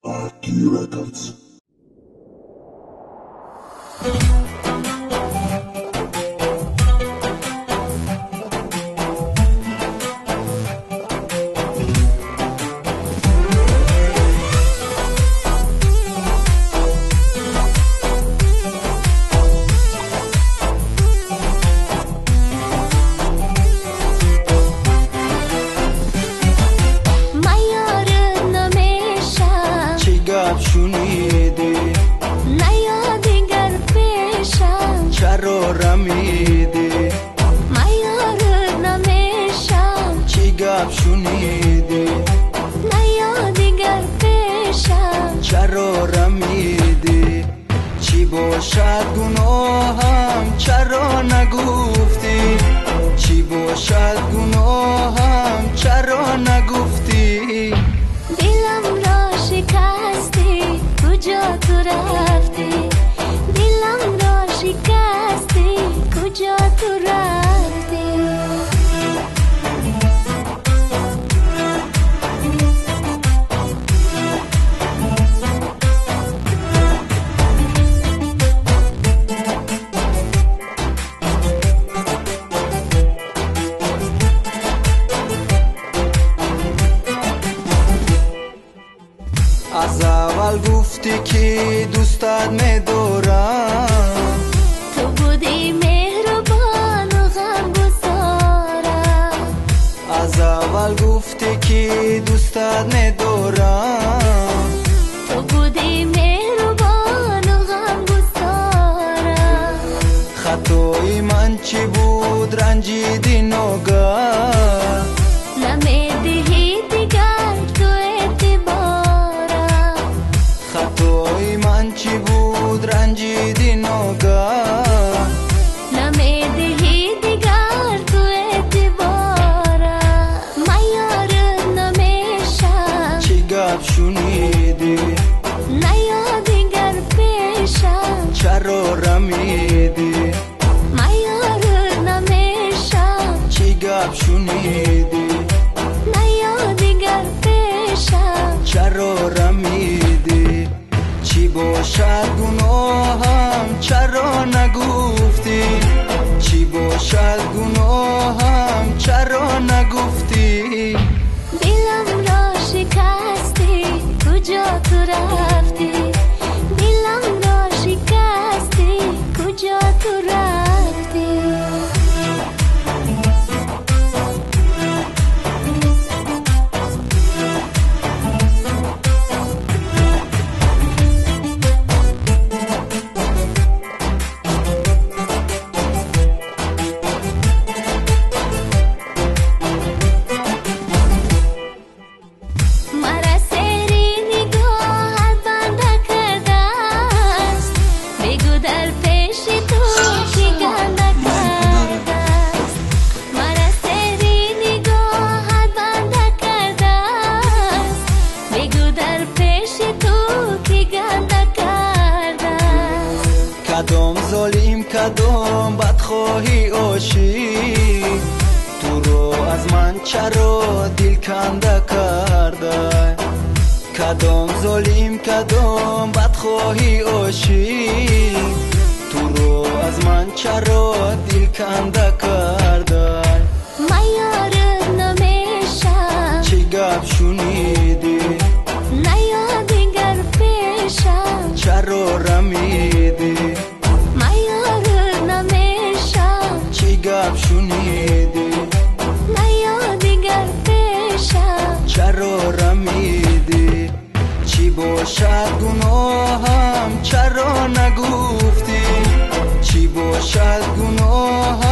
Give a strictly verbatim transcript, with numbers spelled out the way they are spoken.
شنیدی نیا دیگر پیشم چرا رمیدی من یار نمیشم چی گپ شنیدی نیا دیگر پیشم چرا رمیدی چی باشد گناهم چرا نگفتی چی باشد گناهم چرا نگفتی دلم را شکستی کجا تو رفتی دلم را شکستی کجا تو رفتی از اول گفتی که دوستت میدارم تو بودی مهربان و غمگسارم از اول گفتی که دوستت میدارم تو بودی مهربان و غمگسارم خطای من چی بود رنجیدی ناگاه نمیدهی دیگر تو اعتبارم خطای من چی بود رنجیدی ناگاه نمیدهی دیگر تو اعتبارم من یار نمیشم چی گپ شنیدی نیا دیگر پیشم چرا رمیدی من یار نمیشم چی گپ شنیدی نیا دیگر پیشم چرا رمیدی چی باشد گناهم چرا نگفتی چی باشد گناهم چرا نگفتی دلم را شکستی کجا تو رفتی دلم را شکستی کجا تو رفتی مرا سری نگاهت بنده کرده است بگو در پیش تو چی گنده کرده است مرا سری نگاهت بنده کرده است بگو در پیش تو چی گنده کرده است کدام ظالم کدام بدخواهی عاشق تو رو از من چرا دل کنده کرده کدام ظالم کدام بدخواهی عاشق تو رو از من چرا دل کنده کرده من یار نمیشم چی گپ شنیدی نیا دیگر پیشم چرا رمیدی من یار نمیشم چی گپ شنیدی نیا دیگر پیشم چرا رمیدی چی باشد گناهم چرا نگفتی چی باشد گناهم